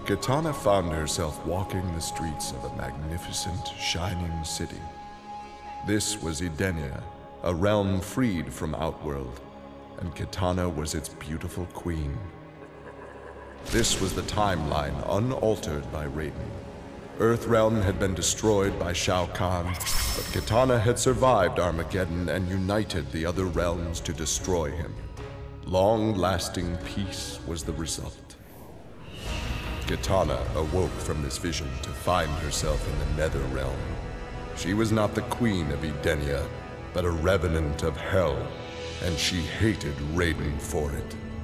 Kitana found herself walking the streets of a magnificent, shining city. This was Edenia, a realm freed from Outworld, and Kitana was its beautiful queen. This was the timeline unaltered by Raiden. Earthrealm had been destroyed by Shao Kahn, but Kitana had survived Armageddon and united the other realms to destroy him. Long-lasting peace was the result. Kitana awoke from this vision to find herself in the Nether Realm. She was not the queen of Edenia, but a revenant of hell, and she hated Raiden for it.